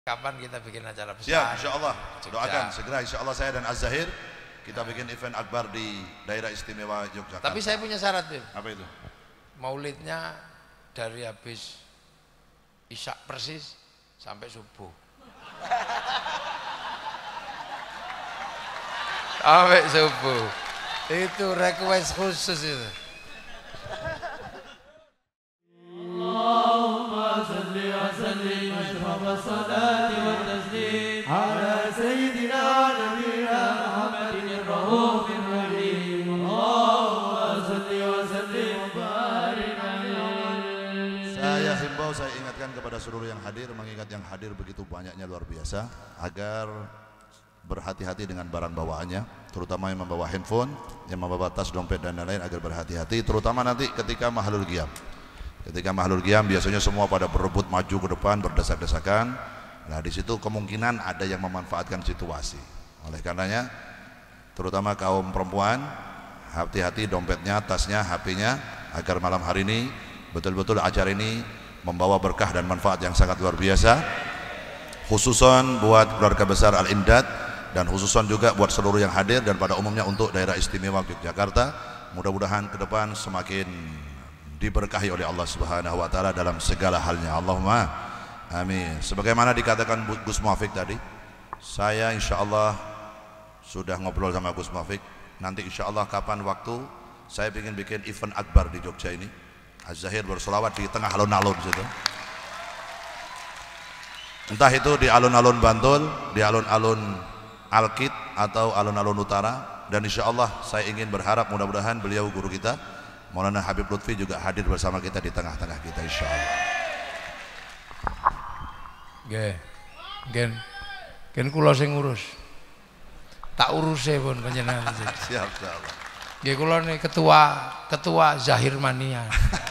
Kapan kita bikin acara besar? Siap, insya Allah. Doakan segera insya Allah saya dan Az-Zahir kita bikin event akbar di daerah istimewa Yogyakarta. Tapi saya punya syarat, Bim. Apa itu? Maulidnya dari habis isya persis sampai subuh. Sampai subuh. Itu request khusus itu. Allahumma salli wa sallim ashraf as-salati wa taslim ala sayyidina nabiyina Muhammadin ar-rahufir rahim. Allahumma salli wa sallim wa barik alaihi. Saya himbau, saya ingatkan kepada seluruh yang hadir, mengingat yang hadir begitu banyaknya luar biasa, agar berhati-hati dengan barang bawaannya, terutama yang membawa handphone, yang membawa tas, dompet dan lain-lain, agar berhati-hati, terutama nanti ketika mahlul qiyam. Ketika mahlul qiyam biasanya semua pada berebut maju ke depan, berdesak-desakan. Nah, di situ kemungkinan ada yang memanfaatkan situasi. Oleh karenanya, terutama kaum perempuan, hati-hati dompetnya, tasnya, HP-nya, agar malam hari ini betul-betul acara ini membawa berkah dan manfaat yang sangat luar biasa. Khususan buat keluarga besar Al-Imdad dan khususan juga buat seluruh yang hadir dan pada umumnya untuk daerah istimewa Yogyakarta. Mudah-mudahan ke depan semakin diberkahi oleh Allah Subhanahu wa taala dalam segala halnya. Allahumma amin. Sebagaimana dikatakan Gus Muafiq tadi, saya insyaallah sudah ngobrol sama Gus Muafiq. Nanti insyaallah kapan waktu saya ingin bikin event akbar di Jogja ini. Az-Zahir bersolawat di tengah alun-alun situ. Entah itu di alun-alun Bantul, di alun-alun Alkit atau alun-alun Utara, dan insyaallah saya ingin berharap mudah-mudahan beliau guru kita Maulana Habib Lutfi juga hadir bersama kita di tengah-tengah kita insyaallah. Gen kula sing ngurus. Tak uruse pun panjenengan. Siap insyaallah. Nggih kula nih ketua Zahir Mania.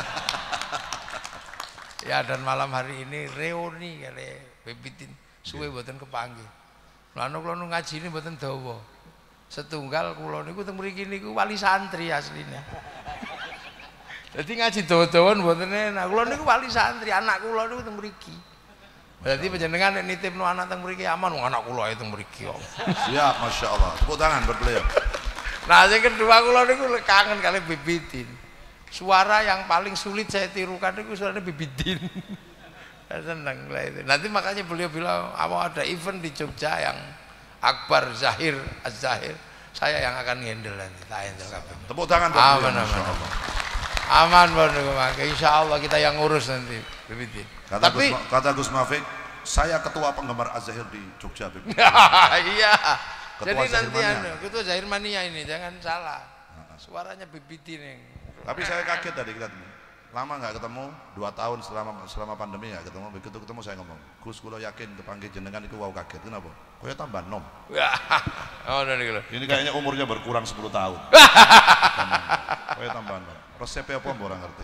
Ya, dan malam hari ini reuni kali Bebitin suwe mboten kepanggih. Lan kula ngaji ini mboten dawa. Setunggal kula niku teng mriki niku wali santri asline. Jadi ngaji dawa-dawa mboten enak. Kula niku wali santri, anak kula niku teng mriki. Berarti panjenengan nek nitipno anak teng mriki aman, wong anak kula teng mriki kok. Siap, masyaallah. Tepuk tangan buat beliau. Nah, yang kedua kula niku kangen kali Bibitin. Suara yang paling sulit saya tirukan itu suaranya Bibitin. Saya senang lah itu. Nanti makanya beliau bilang, "Mau ada event di Jogja yang akbar Zahir, Az-Zahir, saya yang akan handle nanti, tak handle kabeh." Tepuk tangan buat beliau. Masyaallah. Aman bener, insya Allah kita yang ngurus nanti, Bibitin. Tapi kata Gus Muafiq, saya ketua penggemar Az-Zahir di Jogja, Bibitin. Iya. Ketua Jadi Zahir nanti Mania. ketua Zahir Mania ini jangan salah. Suaranya Bibitin yang. Tapi saya kaget tadi kita lama nggak ketemu, 2 tahun selama pandemi nggak ketemu. Begitu ketemu saya ngomong, Gus kula yakin kepanggih jenengan itu wow kaget. Kenapa? Kaya tambah nom. Oh, ini kayaknya umurnya berkurang 10 tahun. Kaya tambah nom. Resepnya apa orang ngerti?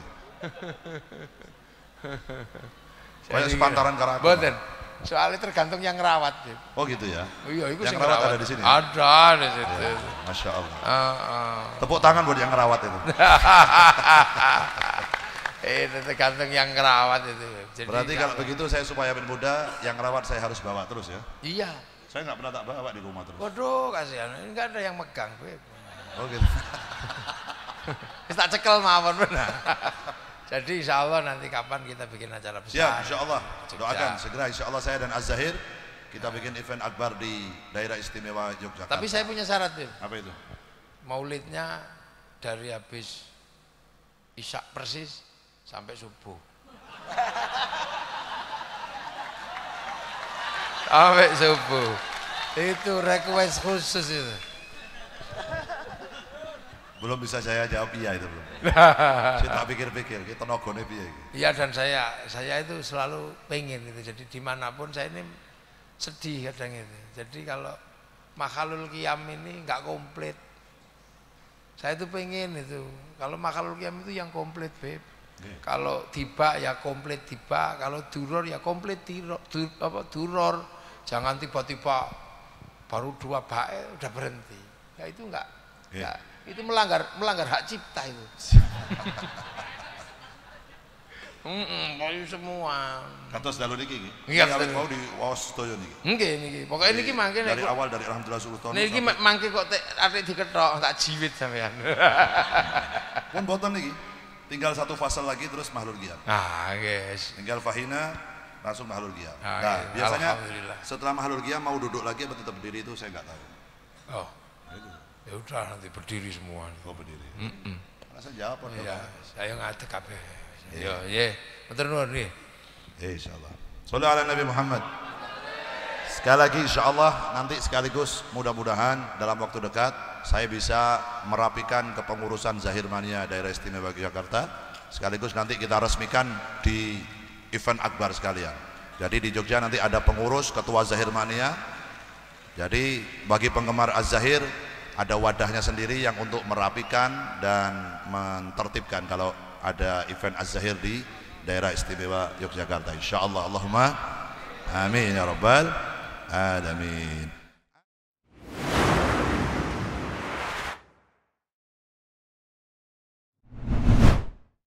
Kayak sepantaran karaku. Boten. Soalnya tergantung yang ngerawat. Oh gitu ya. Iya, itu yang ngerawat ada di sini. Ada di situ. Ya, Masya Allah. Tepuk Tepuk tangan buat yang ngerawat itu. Itu tergantung yang ngerawat itu. Jadi berarti kalau begitu saya supaya lebih muda, yang ngerawat saya harus bawa terus ya. Iya. Saya nggak pernah tak bawa di rumah terus. Waduh, kasihan. Ini nggak ada yang megang, Beb. Oh gitu. Kita cekel mawon benar. Jadi insya Allah nanti kapan kita bikin acara besar. Siap, insya Allah. Doakan segera insya Allah saya dan Az-Zahir kita bikin event akbar di daerah istimewa Yogyakarta. Tapi saya punya syarat, Beb. Apa itu? Maulidnya dari habis isya persis sampai subuh. Sampai subuh. Itu request khusus itu. Belum bisa saya jawab iya itu belum. Saya tak pikir-pikir, kita nogone piye. Iya, dan saya itu selalu pengen itu. Jadi dimanapun saya ini sedih kadang itu. Jadi kalau makhlul qiyam ini nggak komplit, saya itu pengen itu. Kalau makhlul qiyam itu yang komplit, Beb. Kalau tiba ya komplit tiba, kalau duror ya komplit duror. Jangan tiba-tiba baru 2 bae udah berhenti. Ya itu enggak. Itu melanggar hak cipta itu. Payu semua. Kantos dalu niki iki. Iya, awet betul. mau di waos sedaya niki. Nggih niki. Pokoke niki mangke dari nek awal dari alhamdulillah 10 tahun. niki mangke kok atik diketok tak jiwit sampean. Pun boten niki. Tinggal satu fase lagi terus mahlul qiyam. Ah, guys. Tinggal fahina langsung mahlul qiyam. Ah, Nah, iya. biasanya Alhamdulillah. setelah mahlul qiyam mau duduk lagi apa tetap berdiri itu saya enggak tahu. Oh. Ya udah nanti berdiri semua. Oh berdiri. Masa jawab apa? Iya, saya ngadeg kabeh. Iya, nggih. Matur nuwun nggih. Insyaallah. Shallu ala Nabi Muhammad. Sekali lagi insyaallah nanti sekaligus mudah-mudahan dalam waktu dekat saya bisa merapikan kepengurusan Zahir Mania Daerah Istimewa Yogyakarta. Sekaligus nanti kita resmikan di event akbar sekalian. Jadi di Jogja nanti ada pengurus ketua Zahir Mania. Jadi bagi penggemar Az-Zahir ada wadahnya sendiri yang untuk merapikan dan mentertibkan kalau ada event Az-Zahir di daerah istimewa Yogyakarta insyaallah. Allahumma amin ya rabbal alamin.